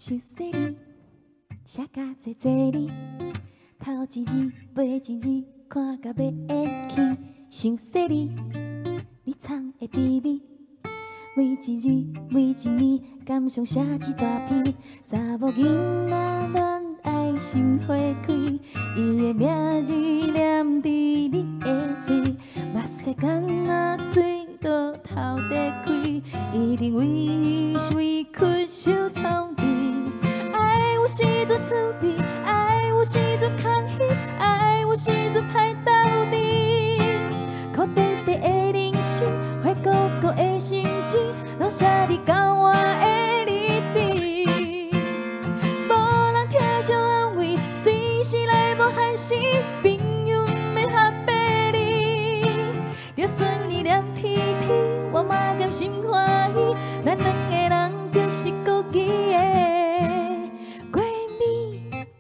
想说你，写甲济济你，头一字尾一字，看甲要咽气。想说你，你藏的秘密，每一字每一年，敢想写一大篇。查某囡仔恋爱心花开，伊的名字念伫你的嘴，目屎干若水倒头地开，一定为伊委屈受草地。爱有时阵趣味，爱有时阵空虚，爱有时阵歹斗阵。苦地地的人生，坏糊糊的心情，拢写伫交我的日志。无人听上安慰，随时来无限时，朋友毋要合白你。就算你念天天，我嘛甘心欢喜，咱两个人就是孤己的闺蜜。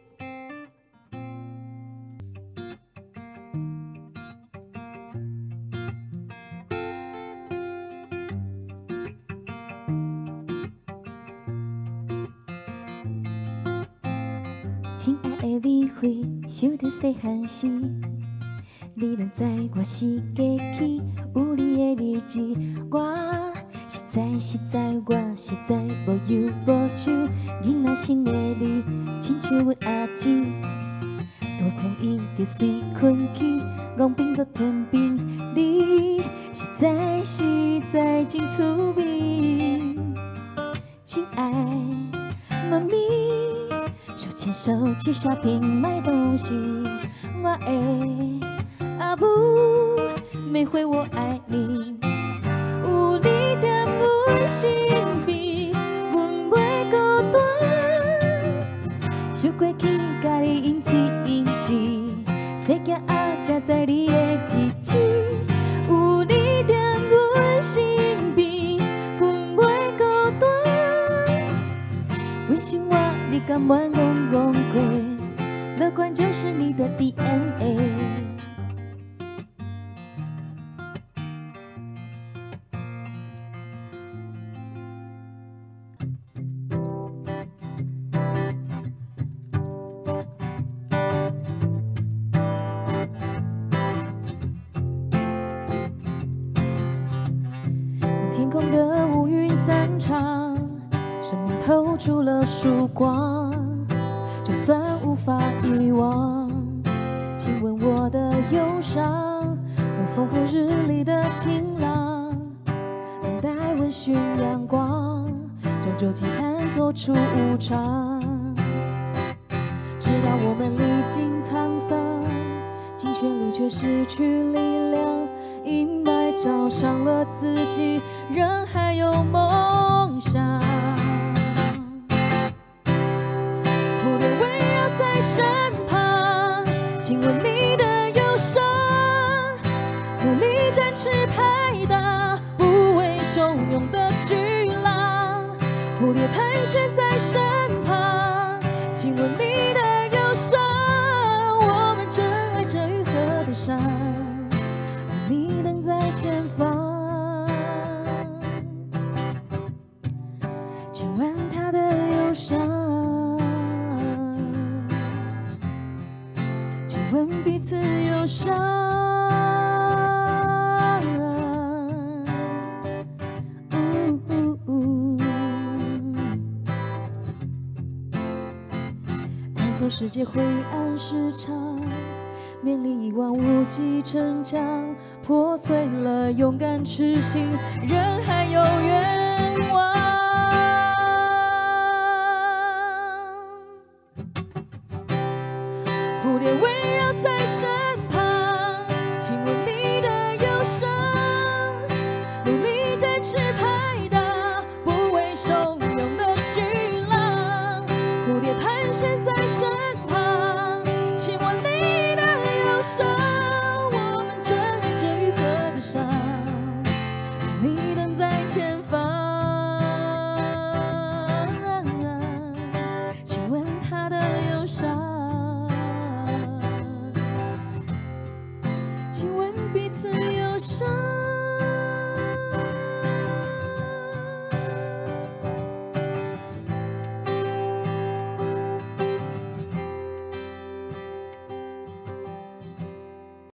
亲爱的美惠，想到细汉时，你拢知我是假期，有你的日子，我实在无忧无愁。囡仔生的你，亲像阮阿姊，大风伊就随困去，戆冰搁天冰，你实在真趣味。亲爱妈咪，手牵手去 shopping 买东西，我的阿母，每回我爱你，有你踮阮身边，阮袂孤单。想过去甲你应字应字，细仔仔才知你的日子，有你踮阮身边，阮袂孤单。为生活你甘愿戆过，乐观就是你的 DNA。天空的乌云散场，生命透出了曙光。就算无法遗忘，请问我的忧伤，能风和日丽的晴朗，等待温煦阳光，将旧情弹奏出无常。直到我们历经沧桑，尽全力却失去力量，阴霾照伤了自己，人还有梦想。蝴蝶围绕在身旁，亲吻你的忧伤，努力展翅拍打，不畏汹涌的巨浪。蝴蝶盘旋在身旁，亲吻你的忧伤，我们真爱这愈合的伤，你等在前方。亲吻他的忧伤，亲吻彼此忧伤。探索世界灰暗市场，面临一望无际城墙，破碎了勇敢痴心，人还有愿望。